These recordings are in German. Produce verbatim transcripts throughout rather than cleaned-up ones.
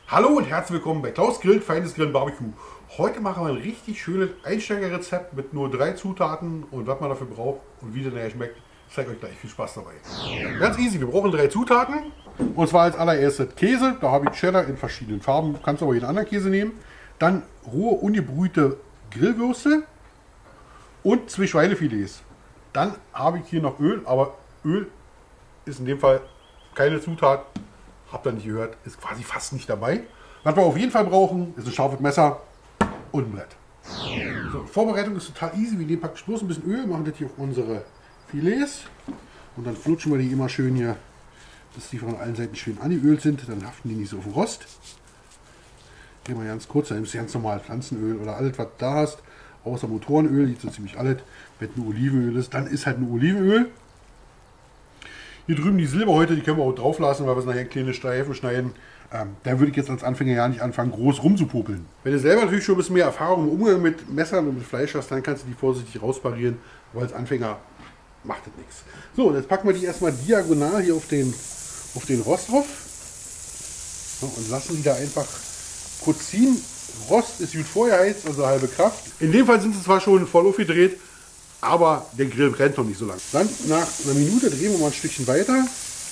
Hallo und herzlich willkommen bei Klaus Grillt, feines Grillen Barbecue. Heute machen wir ein richtig schönes Einsteigerrezept mit nur drei Zutaten und was man dafür braucht und wie das nachher schmeckt. Ich zeige euch gleich. Viel Spaß dabei. Ganz easy, wir brauchen drei Zutaten. Und zwar als allererstes Käse. Da habe ich Cheddar in verschiedenen Farben. Du kannst aber jeden anderen Käse nehmen. Dann rohe, ungebrühte Grillwürste und zwei Schweinefilets. Dann habe ich hier noch Öl, aber Öl ist in dem Fall keine Zutat. Habt ihr nicht gehört, ist quasi fast nicht dabei. Was wir auf jeden Fall brauchen, ist ein scharfes Messer und ein Brett. So, Vorbereitung ist total easy. Wir nehmen praktisch bloß ein bisschen Öl, machen das hier auf unsere Filets und dann flutschen wir die immer schön hier, dass die von allen Seiten schön angeölt sind. Dann haften die nicht so auf den Rost. Gehen wir ganz kurz, dann nimmst du ganz normal Pflanzenöl oder alles, was du da hast, außer Motorenöl, die so ziemlich alles. Wenn ein Olivenöl ist, dann ist halt ein Olivenöl. Hier drüben die Silberhäute, die können wir auch drauf lassen, weil wir es nachher kleine Streifen schneiden. Ähm, da würde ich jetzt als Anfänger ja nicht anfangen, groß rumzupopeln. Wenn du selber natürlich schon ein bisschen mehr Erfahrung im Umgang mit Messern und mit Fleisch hast, dann kannst du die vorsichtig rausparieren. Aber als Anfänger macht das nichts. So, und jetzt packen wir die erstmal diagonal hier auf den, auf den Rost drauf. So, und lassen die da einfach kurz ziehen. Rost ist gut vorgeheizt, also halbe Kraft. In dem Fall sind sie zwar schon voll aufgedreht, aber der Grill brennt noch nicht so lange. Dann nach einer Minute drehen wir mal ein Stückchen weiter.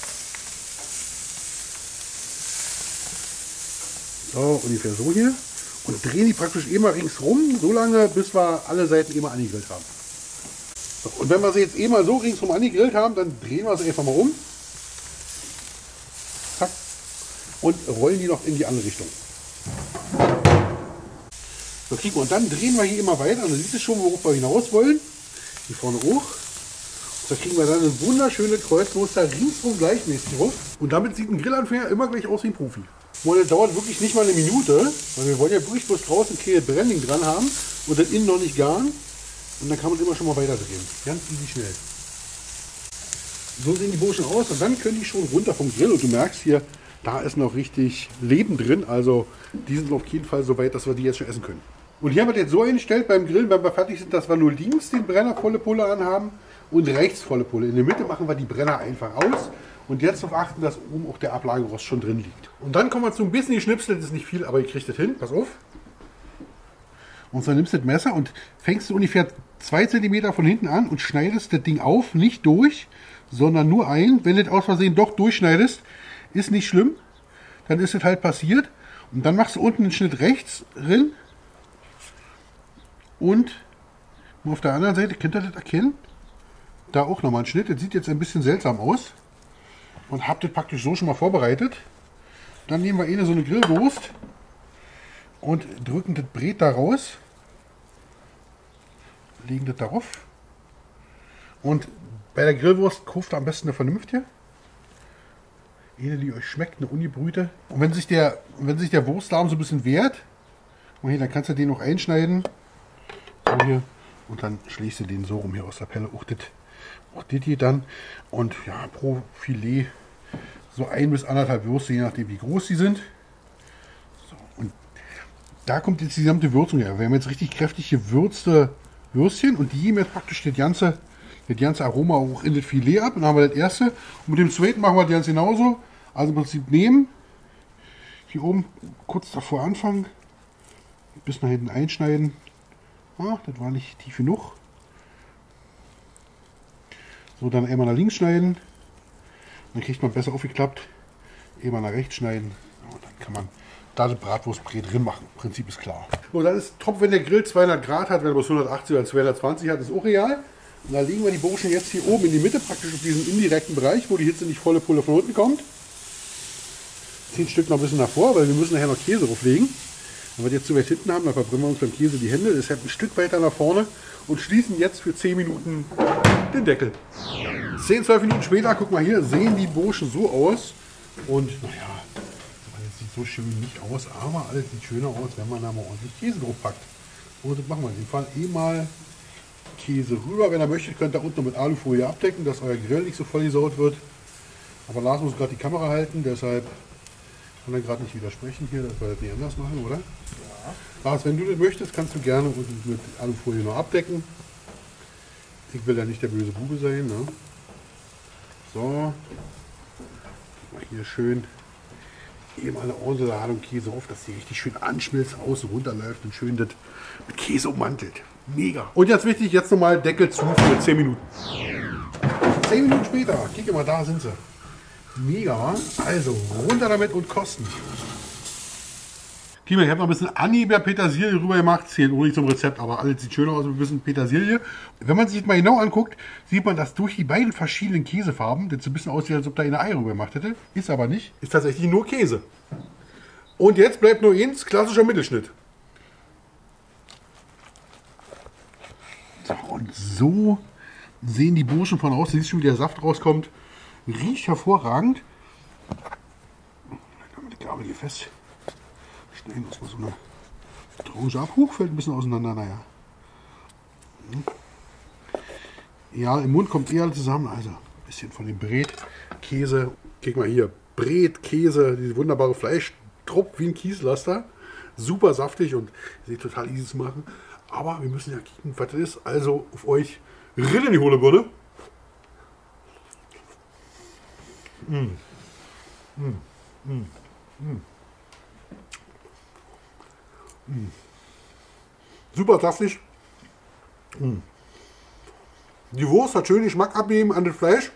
So, ungefähr so hier. Und drehen die praktisch immer ringsrum, so lange, bis wir alle Seiten immer angegrillt haben. So, und wenn wir sie jetzt immer so ringsrum angegrillt haben, dann drehen wir sie einfach mal um. Zack. Und rollen die noch in die andere Richtung. So, kriegen wir. Und dann drehen wir hier immer weiter. Und dann siehst du schon, worauf wir hinaus wollen. Hier vorne hoch. Da kriegen wir dann ein wunderschönes Kreuzmuster ringsum gleichmäßig drauf. Und damit sieht ein Grillanfänger immer gleich aus wie ein Profi. Und das dauert wirklich nicht mal eine Minute, weil wir wollen ja wirklich bloß draußen ein Branding dran haben und das innen noch nicht garen. Und dann kann man immer schon mal weiter drehen. Ganz easy schnell. So sehen die Burschen aus und dann können die schon runter vom Grill. Und du merkst hier, da ist noch richtig Leben drin. Also die sind auf jeden Fall so weit, dass wir die jetzt schon essen können. Und hier haben wir das jetzt so eingestellt beim Grillen, wenn wir fertig sind, dass wir nur links den Brenner volle Pulle anhaben und rechts volle Pulle. In der Mitte machen wir die Brenner einfach aus. Und jetzt darauf achten, dass oben auch der Ablagerost schon drin liegt. Und dann kommen wir zu ein bisschen geschnipselt, das ist nicht viel, aber ihr kriegt das hin. Pass auf. Und dann nimmst du das Messer und fängst du ungefähr zwei Zentimeter von hinten an und schneidest das Ding auf, nicht durch, sondern nur ein. Wenn du das aus Versehen doch durchschneidest, ist nicht schlimm. Dann ist das halt passiert. Und dann machst du unten einen Schnitt rechts drin. Und auf der anderen Seite, könnt ihr das erkennen? Da auch nochmal ein Schnitt. Das sieht jetzt ein bisschen seltsam aus. Und habt das praktisch so schon mal vorbereitet. Dann nehmen wir eine so eine Grillwurst und drücken das Brät da raus. Legen das darauf. Und bei der Grillwurst kauft ihr am besten eine vernünftige. Eine, die euch schmeckt, eine ungebrühte. Und wenn sich der, wenn sich der Wurstdarm so ein bisschen wehrt, dann kannst du den noch einschneiden. So hier. Und dann schlägst du den so rum hier aus der Pelle. Auch das, auch das hier dann. Und ja, pro Filet so ein bis anderthalb Würste, je nachdem wie groß sie sind. So, und da kommt jetzt die gesamte Würzung her. Wir haben jetzt richtig kräftig gewürzte Würstchen und die geben jetzt praktisch das ganze, das ganze Aroma auch in das Filet ab. Und dann haben wir das erste. Und mit dem zweiten machen wir das ganz genauso. Also im Prinzip nehmen, hier oben kurz davor anfangen, bis nach hinten einschneiden. Ah, das war nicht tief genug. So, dann einmal nach links schneiden. Dann kriegt man besser aufgeklappt. Einmal nach rechts schneiden. Und dann kann man da das Bratwurstbrät drin machen. Prinzip ist klar. Und dann ist top, wenn der Grill zweihundert Grad hat. Wenn er bloß hundertachtzig oder zweihundertzwanzig hat, ist auch real. Und dann legen wir die Burschen jetzt hier oben in die Mitte, praktisch auf diesen indirekten Bereich, wo die Hitze nicht volle Pulle von unten kommt. Zehn Stück noch ein bisschen nach vor, weil wir müssen nachher noch Käse drauflegen. Wenn wir jetzt zu weit hinten haben, dann verbrennen wir uns beim Käse die Hände. Deshalb ein Stück weiter nach vorne und schließen jetzt für zehn Minuten den Deckel. zehn, zwölf Minuten später, guck mal hier, sehen die Burschen so aus. Und naja, das sieht so schön nicht aus, aber alles sieht schöner aus, wenn man da mal ordentlich Käse drauf packt. Und das machen wir in dem Fall eh mal Käse rüber. Wenn ihr möchtet, könnt ihr unten mit Alufolie abdecken, dass euer Grill nicht so voll gesaut wird. Aber Lars muss gerade die Kamera halten, deshalb kann er gerade nicht widersprechen hier, dass wir das nicht anders machen, oder? Ja. Lars, wenn du das möchtest, kannst du gerne unten mit Alufolie noch abdecken. Ich will ja nicht der böse Bube sein, ne? So. Mal hier schön Hier mal eine ordentliche Ladung Käse auf, dass die richtig schön anschmilzt, außen runterläuft und schön das mit Käse ummantelt. Mega. Und jetzt wichtig, jetzt nochmal Deckel zu für zehn Minuten. zehn Minuten später, guck mal, da sind sie. Mega, wa? Also runter damit und kosten. Ich habe noch ein bisschen Anhieber Petersilie rüber gemacht. Zählt auch nicht zum Rezept, aber alles sieht schön aus mit ein bisschen Petersilie. Wenn man sich das mal genau anguckt, sieht man, dass durch die beiden verschiedenen Käsefarben das so ein bisschen aussieht, als ob da eine Ei rüber gemacht hätte. Ist aber nicht. Ist tatsächlich nur Käse. Und jetzt bleibt nur eins, klassischer Mittelschnitt. So, und so sehen die Burschen von außen. Siehst du, wie der Saft rauskommt. Riecht hervorragend. Dann haben wir die Gabel hier fest. Schneiden wir uns mal so eine Tranche ab. Huch, fällt ein bisschen auseinander. Naja. Ja, im Mund kommt eher zusammen. Also ein bisschen von dem Bret, Käse. Guck mal hier. Bret, Käse, dieses wunderbare Fleisch. Tropft wie ein Kieslaster. Super saftig und seht total easy zu machen. Aber wir müssen ja kicken, was das ist. Also auf euch. Rill in die hohle Birne. Mm. Mm. Mm. Mm. Mm. Super saftig. Mm. Die Wurst hat schön Geschmack abnehmen an das Fleisch.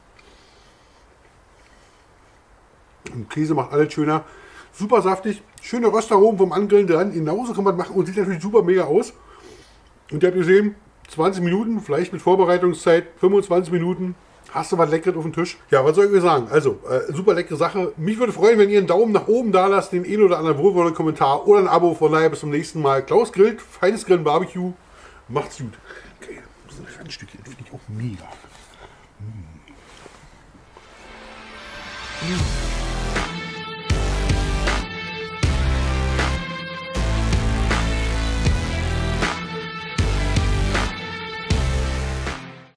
Und Käse macht alles schöner. Super saftig. Schöne Röstaromen vom Angrillen dran. Genauso kann man machen und sieht natürlich super mega aus. Und ihr habt gesehen, zwanzig Minuten, vielleicht mit Vorbereitungszeit, fünfundzwanzig Minuten. Hast du was Leckeres auf dem Tisch? Ja, was soll ich sagen? Also, äh, super leckere Sache. Mich würde freuen, wenn ihr einen Daumen nach oben da lasst, den einen oder anderen wohlwollenden Kommentar oder ein Abo. Von daher bis zum nächsten Mal. Klaus grillt, feines Grillen Barbecue. Macht's gut. Okay, das ist ein Randstückchen, das finde ich auch mega. Mm. Mm.